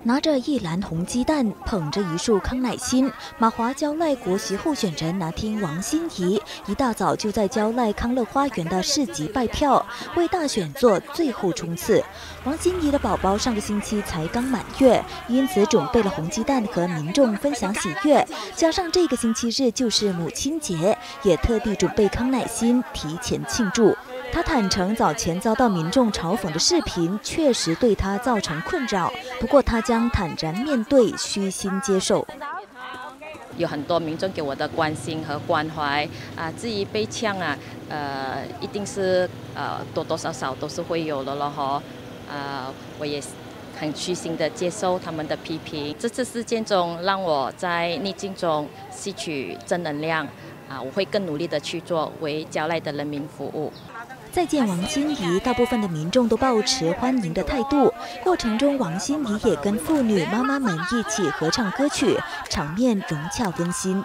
拿着一篮红鸡蛋，捧着一束康乃馨，马华蕉赖国席候选人拿听王心怡一大早就在蕉赖康乐花园的市集拜票，为大选做最后冲刺。王心怡的宝宝上个星期才刚满月，因此准备了红鸡蛋和民众分享喜悦。加上这个星期日就是母亲节，也特地准备康乃馨提前庆祝。他坦诚，早前遭到民众嘲讽的视频确实对他造成困扰，不过他将坦然面对，虚心接受。 有很多民众给我的关心和关怀啊，至于被呛啊，一定是多多少少都是会有的了哈。我也很虚心的接受他们的批评。这次事件中，让我在逆境中吸取正能量啊，我会更努力的去做，为蕉赖的人民服务。 再见王心怡，大部分的民众都抱持欢迎的态度。过程中，王心怡也跟妇女妈妈们一起合唱歌曲，场面融洽温馨。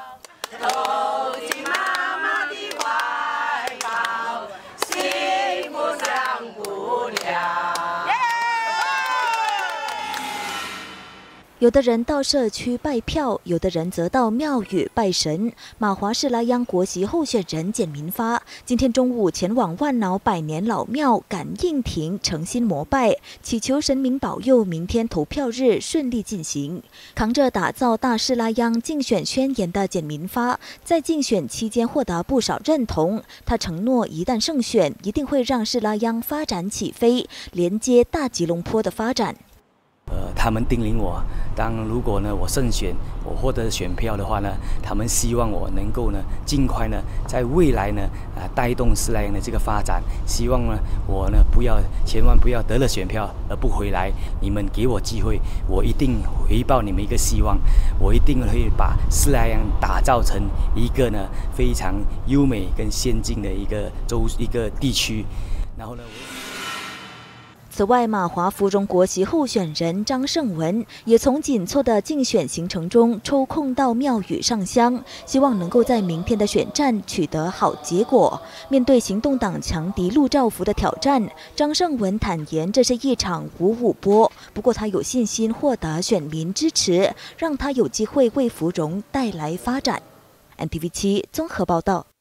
有的人到社区拜票，有的人则到庙宇拜神。马华士拉央国席候选人简明发今天中午前往万脑百年老庙感应亭诚心膜拜，祈求神明保佑明天投票日顺利进行。扛着打造大士拉央竞选宣言的简明发，在竞选期间获得不少认同。他承诺，一旦胜选，一定会让士拉央发展起飞，连接大吉隆坡的发展。 他们叮咛我，如果呢我胜选，我获得选票的话呢，他们希望我能够呢尽快呢在未来呢带动士拉央的这个发展。希望呢我呢千万不要得了选票而不回来。你们给我机会，我一定回报你们一个希望。我一定会把士拉央打造成一个呢非常优美跟先进的一个地区。然后呢。 此外，马华芙蓉国席候选人张胜文也从紧凑的竞选行程中抽空到庙宇上香，希望能够在明天的选战取得好结果。面对行动党强敌陆兆福的挑战，张胜文坦言这是一场5-5波，不过他有信心获得选民支持，让他有机会为芙蓉带来发展。NTV7综合报道。